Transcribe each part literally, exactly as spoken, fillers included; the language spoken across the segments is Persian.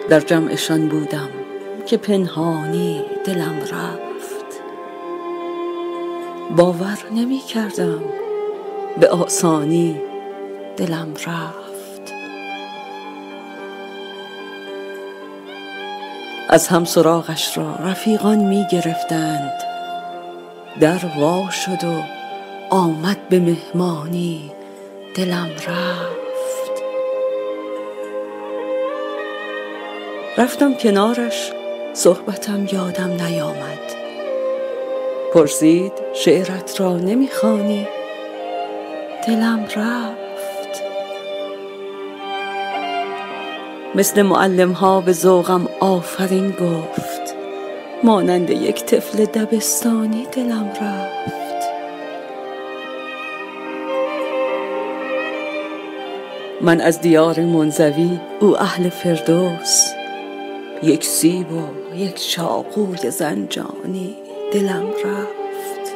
در جمعشان بودم که پنهانی دلم رفت. باور نمی کردم به آسانی دلم رفت. از هم سراغش را رفیقان می گرفتند، در وا شد و آمد به مهمانی دلم رفت. رفتم کنارش صحبتم یادم نیامد. پرسید شعرت را نمیخوانی؟ دلم رفت. مثل معلم ها به ذوقم آفرین گفت، مانند یک طفل دبستانی دلم رفت. من از دیار منزوی، او اهل فردوس، یک سیب و یک چاقوی زنجانی دلم رفت.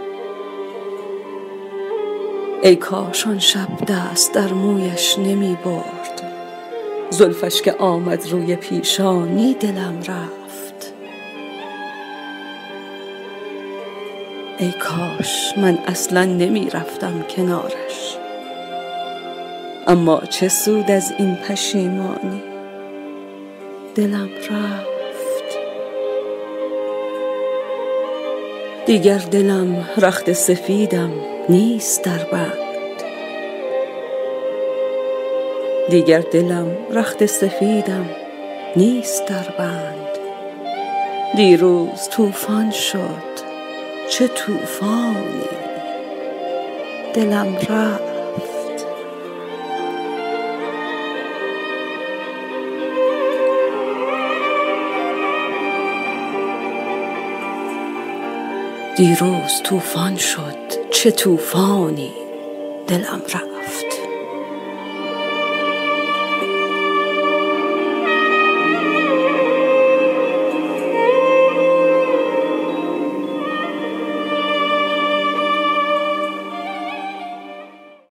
ای کاش آن شب دست در مویش نمی برد، زلفش که آمد روی پیشانی دلم رفت. ای کاش من اصلا نمی رفتم کنارش، اما چه سود از این پشیمانی دلم رفت. دیگر دلم رخت سفیدم نیست در بند، دیگر دلم رخت سفیدم نیست در بند. دیروز طوفان شد، چه طوفانی دلم رفت. دیروز طوفان شد، چه طوفانی دلم رفت.